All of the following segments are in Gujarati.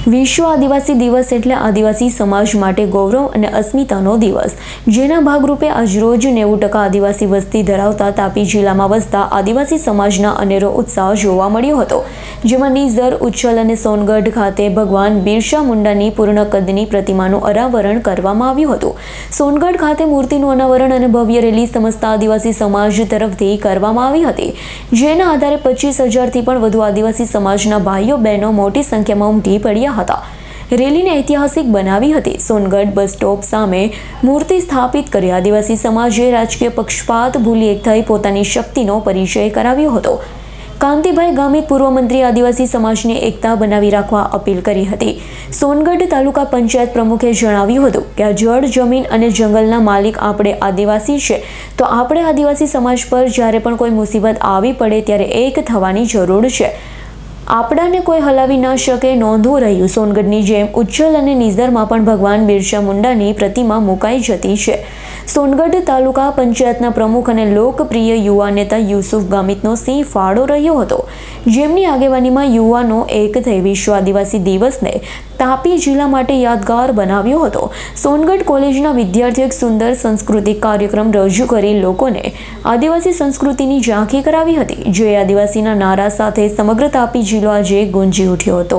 વિશ્વ આદિવાસી દિવસ એટલે આદિવાસી સમાજ માટે ગૌરવ અને અસ્મિતાનો દિવસ, જેના ભાગરૂપે આજરોજ 90% આદિવાસી વસ્તી ધરાવતા તાપી જિલ્લામાં વસતા આદિવાસી સમાજના અનેરો ઉત્સાહ જોવા મળ્યો હતો, જેમાં નિઝર, ઉચ્છલ અને સોનગઢ ખાતે ભગવાન બિરસા મુંડાની પૂર્ણ કદની પ્રતિમાનું અનાવરણ કરવામાં આવ્યું હતું। સોનગઢ ખાતે મૂર્તિનું અનાવરણ અને ભવ્ય રેલી સમસ્ત આદિવાસી સમાજ તરફથી કરવામાં આવી હતી, જેના આધારે 25,000થી પણ વધુ આદિવાસી સમાજના ભાઈઓ બહેનો મોટી સંખ્યામાં ઉમટી પડ્યા હતા। રેલીને ઐતિહાસિક બનાવી હતી। સોનગઢ બસ સ્ટોપ સામે મૂર્તિ સ્થાપિત કરી આદિવાસી સમાજે રાજકીય પક્ષપાત ભૂલી એક થઈ પોતાની શક્તિનો પરિચય કરાવ્યો હતો। કાંતિભાઈ ગામિત પૂર્વ મંત્રી આદિવાસી સમાજની એકતા બનાવી રાખવા અપીલ કરી હતી। સોનગઢ તાલુકા પંચાયત પ્રમુખે જણાવ્યું હતું કે આ જળ, જમીન અને જંગલના માલિક આપણે આદિવાસી છે, તો આપણે આદિવાસી સમાજ પર જ્યારે પણ કોઈ મુસીબત આવી પડે ત્યારે એક થવાની જરૂર છે। આપણાને કોઈ હલાવી ન શકે નોંધવું રહ્યું। સોનગઢની જેમ ઉચ્છલ અને નિઝરમાં પણ ભગવાન બિરસા મુંડાની પ્રતિમા મુકાઈ જતી છે। સોનગઢ તાલુકા પંચાયતના પ્રમુખ અને લોકપ્રિય યુવા નેતા યુસુફ ગામિતનો સિંહ ફાળો રહ્યો હતો, જેમની આગેવાનીમાં યુવાનો એક થઈ વિશ્વ આદિવાસી દિવસને તાપી જિલ્લા માટે યાદગાર બનાવ્યો હતો। સોનગઢ કોલેજના વિદ્યાર્થીઓ એક સુંદર સાંસ્કૃતિક કાર્યક્રમ રજૂ કરી લોકોને આદિવાસી સંસ્કૃતિની ઝાંખી કરાવી હતી, જે આદિવાસીના નારા સાથે સમગ્ર તાપી જિલ્લો આજે ગુંજી ઉઠ્યો હતો।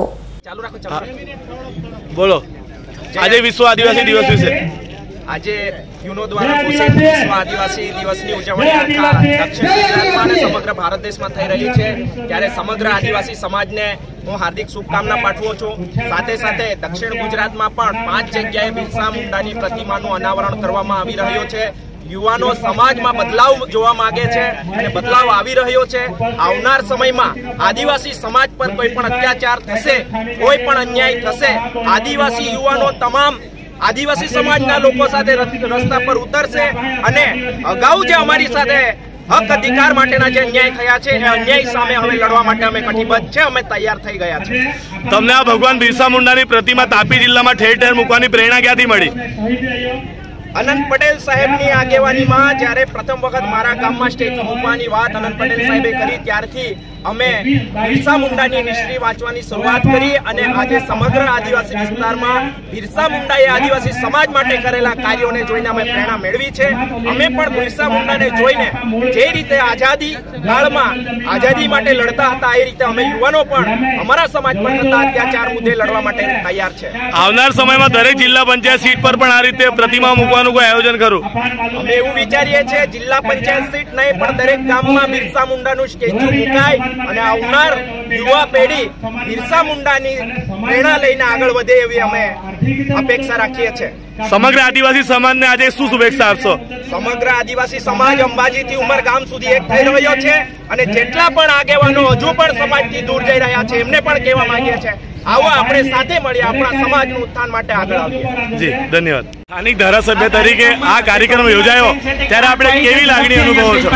બોલો, આજે વિશ્વ આદિવાસી દિવસ વિશે આજે યુનો દ્વારા ઘોષિત વિશ્વ આદિવાસી દિવસની ઉજવણી આખા દક્ષિણ ગુજરાતમાં અને સમગ્ર ભારત દેશમાં થઈ રહી છે, ત્યારે સમગ્ર આદિવાસી સમાજને હું હાર્દિક શુભકામના પાઠવું છું। સાથે સાથે દક્ષિણ ગુજરાતમાં પણ 5 જગ્યાએ બિરસા મુંડાની પ્રતિમાનું અનાવરણ કરવામાં આવી રહ્યો છે। યુવાનો સમાજમાં બદલાવ જોવા માંગે છે અને બદલાવ આવી રહ્યો છે। આવનાર સમયમાં આદિવાસી સમાજ પર કોઈ પણ અત્યાચાર થશે, કોઈ પણ અન્યાય થશે, આદિવાસી યુવાનો તમામ આદિવાસી સમાજના લોકો સાથે રસ્તા પર ઉતરશે અને અગાઉ જે અમારી સાથે હક અધિકાર માટેના જે અન્યાય થયા છે એ અન્યાય સામે હવે લડવા માટે અમે કટિબદ્ધ છે, અમે તૈયાર થઈ ગયા છે। તમને આ ભગવાન બિરસા મુંડાની પ્રતિમા તાપી જિલ્લામાં ઠેર ઠેર મૂકવાની પ્રેરણા ક્યાંથી મળી? અનંત પટેલ સાહેબની આગેવાનીમાં જ્યારે પ્રથમ વખત મારા ગામમાં સ્ટેચ્યુ મૂકવાની વાત અનંત પટેલ સાહેબે કરી, ત્યારથી અમે બિરસા મુંડાની હિસ્ટ્રી વાંચવાની શરૂઆત કરી અને આજે સમગ્ર આદિવાસી વિસ્તારમાં બિરસા મુંડાએ આદિવાસી સમાજ માટે કરેલા કાર્યોને જોઈને અમે પ્રેરણા મેળવી છે। અમે પણ બિરસા મુંડાને જોઈને જે રીતે આઝાદી કાળમાં આઝાદી માટે લડતા હતા, એ રીતે અમે યુવાનો પણ અમારા સમાજ પર થતા અત્યાચાર મુદ્દે લડવા માટે તૈયાર છે। આવનાર સમયમાં દરેક જિલ્લા પંચાયત સીટ પર પણ આ રીતે પ્રતિમા મૂકવાનું કોઈ આયોજન કરું? અમે એવું વિચારીએ છીએ જિલ્લા પંચાયત સીટ નહીં પણ દરેક ગામમાં બિરસા મુંડાનું સ્ટેચ્યુ મુકાય અને આવનાર યુવા પેઢી બિરસા મુંડાની પ્રેરણા લઈને આગળ વધે એવી અમે અપેક્ષા રાખીએ છીએ। સમગ્ર આદિવાસી સમાજને આજે શું શુભેચ્છા આપશો? સમગ્ર આદિવાસી સમાજ અંબાજીથી ઉમરગામ સુધી એક થઈ રહ્યો છે અને જેટલા પણ આગેવાનો હજુ પણ સમાજથી દૂર જઈ રહ્યા છે એમને પણ કહેવા માંગીએ છીએ, આવો આપણે સાથે મળીએ, આપણા સમાજનું ઉત્થાન માટે આગળ આવીએ। જી, ધન્યવાદ। સ્થાનિક ધારાસભ્ય તરીકે આ કાર્યક્રમ યોજાયો ત્યારે આપણે કેવી લાગણી અનુભવો છો?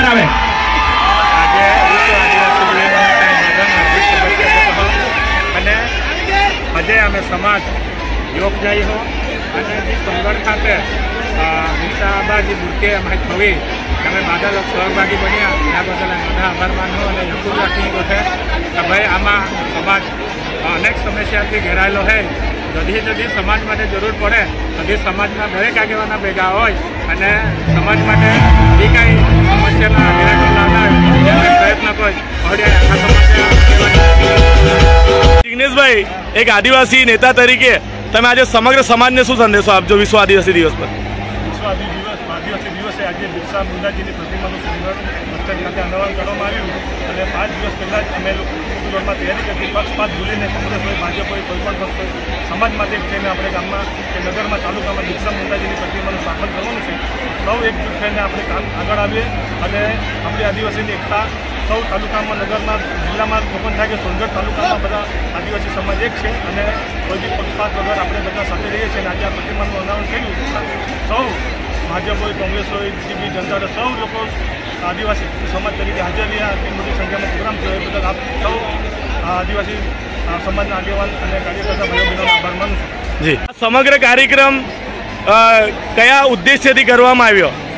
આજે અમે સમાજ યોગદાયી હો અને જે સોનગઢ ખાતે બિરસાબાજી મૂર્તિ અમારી થવી અમે બધા લોકો સહભાગી બન્યા, એના બદલ બધા આભાર માનવો અને યકુર રાખી છે કે ભાઈ આમાં સમાજ અનેક સમસ્યાથી ઘેરાયેલો છે। જદી સમાજ માટે જરૂર પડે બધી સમાજના દરેક આગેવાના ભેગા હોય અને સમાજ માટે જે કાંઈ સમસ્યાના નિરાકરણ લાવના હોય પ્રયત્ન કોઈ આખા સમસ્યા। જિગ્નેશભાઈ, એક આદિવાસી નેતા તરીકે તમે આજે સમગ્ર સમાજને શું સંદેશો આપજો વિશ્વ આદિવાસી દિવસ પર? વિશ્વ આદિવાસી દિવસે આજે બિરસા મુંડાજીની પ્રતિમાનું સોનગઢ ખાતે અનાવરણ કરવામાં આવ્યું અને 5 દિવસ પહેલાં જ અમે લોકો તૈયારી કરી પક્ષપાત ભૂલીને કોંગ્રેસ હોય, ભાજપ હોય, કોઈ પણ પક્ષ હોય, સમાજ માટે થઈને આપણે ગામમાં કે નગરમાં તાલુકામાં બિરસા મુંડાજીની પ્રતિમાનું સ્થાપન કરવાનું છે। સૌ એકજૂટ થઈને આપણે કામ આગળ આવીએ અને આપણી આદિવાસીની એકતા સૌ તાલુકામાં, નગરમાં, જિલ્લામાં ઓપન થાય કે સોનગઢ તાલુકામાં બધા આદિવાસી સમાજ એક છે અને કોઈ બી પક્ષપાત વગર આપણે બધા સાથે રહીએ છીએ। અને આજે આ પ્રતિમાનું અનાવરણ થયું, સૌ ભાજપ હોય, કોંગ્રેસ હોય, બીજેપી, જનતા, સૌ લોકો આદિવાસી સમાજ તરીકે હાજર રહ્યા। આટલી મોટી સંખ્યામાં પ્રોગ્રામ થયો એ બદલ આપ સૌ આદિવાસી સમાજના આગેવાન અને કાર્યકર્તા ભાઈઓ બહેનોનો આભાર માનું છું। જી, સમગ્ર કાર્યક્રમ કયા ઉદ્દેશ્યથી કરવામાં આવ્યો?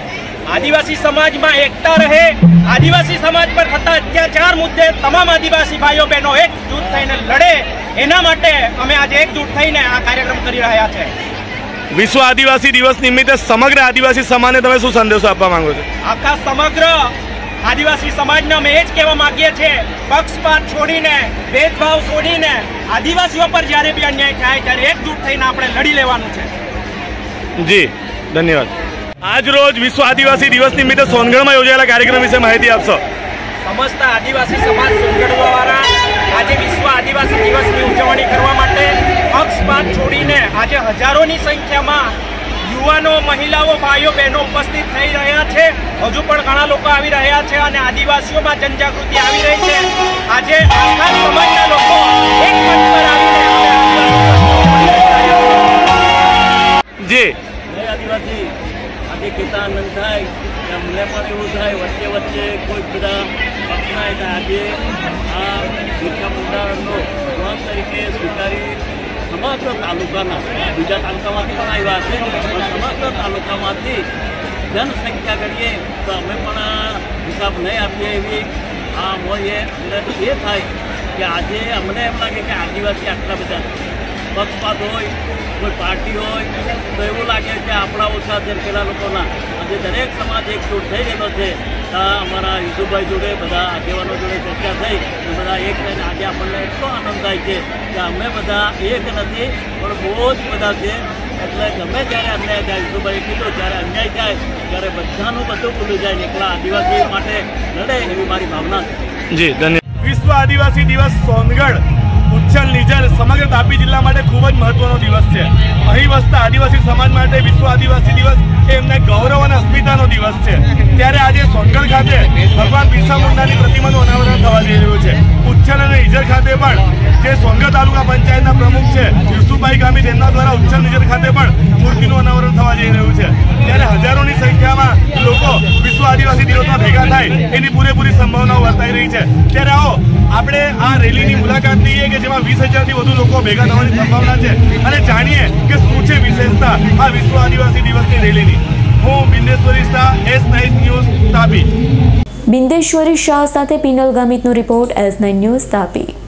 આદિવાસી સમાજમાં એકતા રહે, આદિવાસી સમાજ પર થતા અત્યાચાર મુદ્દે તમામ આદિવાસી ભાઈઓ બહેનો એકજૂટ થઈને લડે, એના માટે અમે આજે એકજૂટ થઈને આ કાર્યક્રમ કરી રહ્યા છે. વિશ્વ આદિવાસી દિવસ નિમિત્તે સમગ્ર આદિવાસી સમાજને તમે શું સંદેશો આપવા માંગો છો? આખા સમગ્ર આદિવાસી સમાજને અમે એ જ કહેવા માંગીએ છીએ, પક્ષપાત છોડીને, ભેદભાવ છોડીને આદિવાસીઓ પર જ્યારે બી અન્યાય થાય ત્યારે એકજૂટ થઈને આપણે લડી લેવાનું છે. જી ધન્યવાદ. આજ રોજ વિશ્વ આદિવાસી દિવસ નિમિત્તે સોનગઢમાં યોજાયેલા કાર્યક્રમ વિશે માહિતી આપશો. સમસ્ત આદિવાસી સમાજ સોનગઢ દ્વારા આજે વિશ્વ આદિવાસી દિવસની ઉજવણી કરવા માટે પક્ષપાત છોડીને આજે હજારોની સંખ્યામાં યુવાનો, મહિલાઓ, ભાઈઓ, બહેનો ઉપસ્થિત થઈ રહ્યા છે. હજુ પણ ઘણા લોકો આવી રહ્યા છે અને આદિવાસીઓમાં જનજાગૃતિ આવી રહી છે. આજે આખા સમાજના લોકો એક મંચ પર આવીને જી આદિવાસી આજે કેતા આનંદ થાય કે અમને પણ એવું થાય, વચ્ચે વચ્ચે કોઈ બધા પક્ષના આજે આ બિરસા મુંડાનો ભગવાન તરીકે સ્વીકારી સમગ્ર તાલુકાના, બીજા તાલુકામાંથી પણ આવ્યા છે, સમગ્ર તાલુકામાંથી જનસંખ્યા કરીએ તો અમે પણ હિસાબ નહીં આપીએ એવી આ હોય. એ થાય કે આજે અમને એમ લાગે કે આદિવાસી આટલા બધા પક્ષપાત હોય, કોઈ પાર્ટી હોય તો એવું લાગે કે આપણા ઓછા છે પેલા લોકોના. આજે દરેક સમાજ એકજૂટ થઈ ગયેલો છે. અમારા યુસુફભાઈ જોડે, બધા આગેવાનો જોડે ચર્ચા થઈ અને બધા એક થઈને આજે આપણને એટલો આનંદ થાય છે કે અમે બધા એક નથી પણ બહુ જ બધા છે. એટલે ગમે ત્યારે અન્યાય થાય, યુસુફભાઈ કીધું જ્યારે અન્યાય થાય ત્યારે બધાનું બધું ભૂલી જાય, એકલા આદિવાસી માટે લડે એવી મારી ભાવના છે. જી ધન્યવાદ. વિશ્વ આદિવાસી દિવસ સોનગઢ, ઉચ્છલ, નિઝર સમગ્ર તાપી જિલ્લા માટે ખૂબ જ મહત્વનો દિવસ છે. અહીં વસતા આદિવાસી સમાજ માટે વિશ્વ આદિવાસી દિવસ એ એમને ગૌરવ અને અસ્મિતાનો દિવસ છે. ત્યારે આજે સોનગઢ ખાતે ભગવાન બિરસા મુંડાની પ્રતિમાનું અનાવરણ થવા જઈ રહ્યું છે. ઉચ્છલ અને નિઝર ખાતે પણ જે સોનગઢ તાલુકા પંચાયતના પ્રમુખ છે યુસુફભાઈ ગામી, તેમના દ્વારા ઉચ્છલ નિઝર ખાતે પણ મૂર્તિનું અનાવરણ થવા જઈ રહ્યું છે. ત્યારે હજારોની સંખ્યામાં લોકો વિશ્વ આદિવાસી દિવસમાં ભેગા થાય એની પૂરેપૂરી સંભાવનાઓ વર્તાઈ રહી છે. ત્યારે આવો આપણે આ રેલીની મુલાકાત લઈએ કે જેમાં 20,000થી વધુ લોકો ભેગા થવાની સંભાવના છે અને જાણીએ કે શું છે વિશેષતા આ વિશ્વ આદિવાસી દિવસની રેલીની. હું બિંદેશ્વરી શાહ, S9 ન્યૂઝ, તાપી. બિંદેશ્વરી શાહ સાથે પિનલ ગામિતનો રિપોર્ટ, S9 ન્યૂઝ, તાપી.